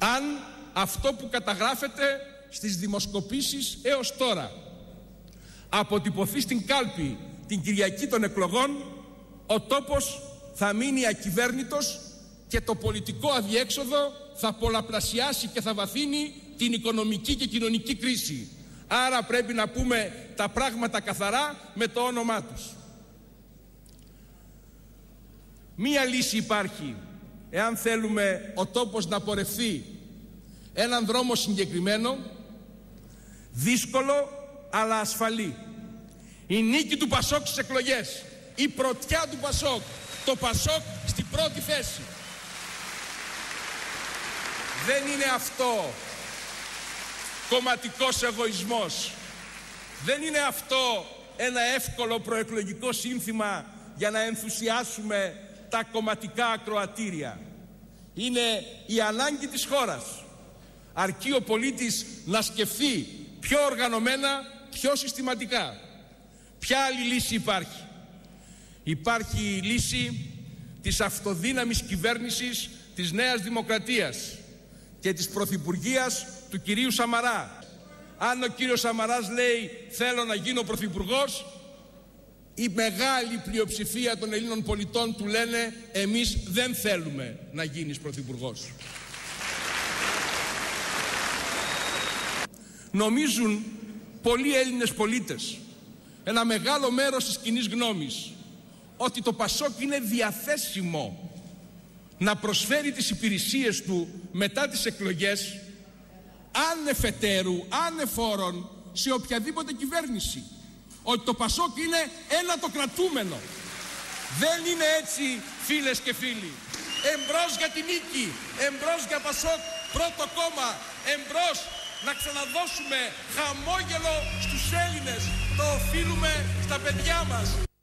αν αυτό που καταγράφεται στις δημοσκοπήσεις έως τώρα αποτυπωθεί στην κάλπη την Κυριακή των εκλογών, ο τόπος θα μείνει ακυβέρνητος και το πολιτικό αδιέξοδο θα πολλαπλασιάσει και θα βαθύνει την οικονομική και κοινωνική κρίση. Άρα πρέπει να πούμε τα πράγματα καθαρά με το όνομά τους. Μία λύση υπάρχει, εάν θέλουμε ο τόπος να πορευθεί έναν δρόμο συγκεκριμένο, δύσκολο αλλά ασφαλή. Η νίκη του Πασόκ στις εκλογές, η πρωτιά του Πασόκ, το Πασόκ στην πρώτη θέση. Δεν είναι αυτό κομματικός εγωισμός. Δεν είναι αυτό ένα εύκολο προεκλογικό σύνθημα για να ενθουσιάσουμε τα κομματικά ακροατήρια. Είναι η ανάγκη της χώρας. Αρκεί ο πολίτης να σκεφτεί πιο οργανωμένα, πιο συστηματικά. Ποια άλλη λύση υπάρχει? Υπάρχει η λύση της αυτοδύναμης κυβέρνησης της Νέας Δημοκρατίας και της πρωθυπουργίας του κυρίου Σαμαρά. Αν ο κύριος Σαμαράς λέει θέλω να γίνω πρωθυπουργός, η μεγάλη πλειοψηφία των Ελλήνων πολιτών του λένε εμείς δεν θέλουμε να γίνεις πρωθυπουργός. Νομίζουν πολλοί Έλληνες πολίτες, ένα μεγάλο μέρος της κοινής γνώμης, ότι το Πασόκ είναι διαθέσιμο να προσφέρει τις υπηρεσίες του μετά τις εκλογές ανεφετέρου, ανεφόρων σε οποιαδήποτε κυβέρνηση. Ότι το Πασόκ είναι ένα το κρατούμενο. Δεν είναι έτσι, φίλες και φίλοι. Εμπρός για την νίκη, εμπρός για Πασόκ, πρώτο κόμμα, εμπρός να ξαναδώσουμε χαμόγελο στους Έλληνες. Το οφείλουμε στα παιδιά μας.